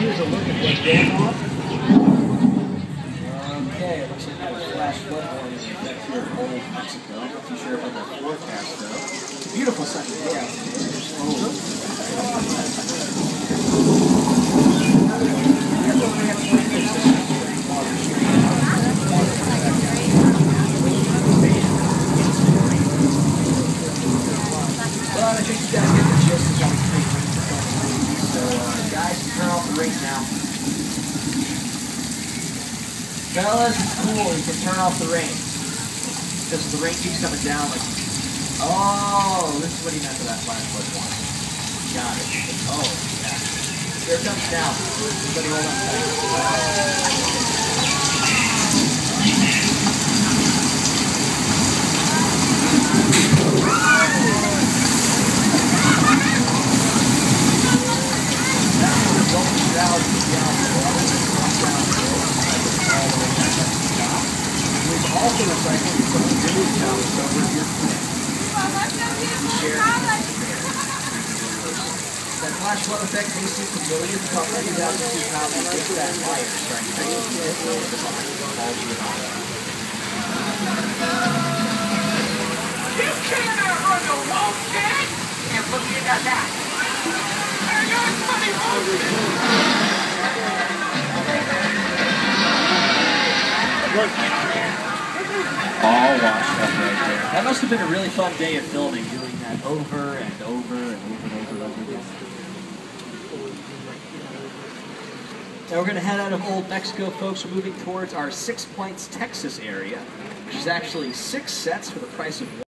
here's a look at what's going on. Okay, it looks like there's a flash flood warning in effect here in old Mexico. I'm not too sure about that forecast, though. It's a beautiful sunny day out today. But I think you guys get the gist of what we think. So, guys, turn off the rain now. Fellas, it's cool. You can turn off the rain. Because the rain keeps coming down. Like, oh, this is what he meant for that flash flood one. Got it. Oh, yeah. Here it comes down. Everybody hold on tight. Also recycling some really towels over your plant. That flash flood effect may seem familiar to about 30,000 feet out and gets that fire starting to take the You cannot run the wall, kid! Can't believe that. I got funny all washed up right there. That must have been a really fun day of filming, doing that over and over and over and over and over again. Now we're going to head out of Old Mexico, folks. We're moving towards our 6 Points, Texas area, which is actually 6 sets for the price of 1.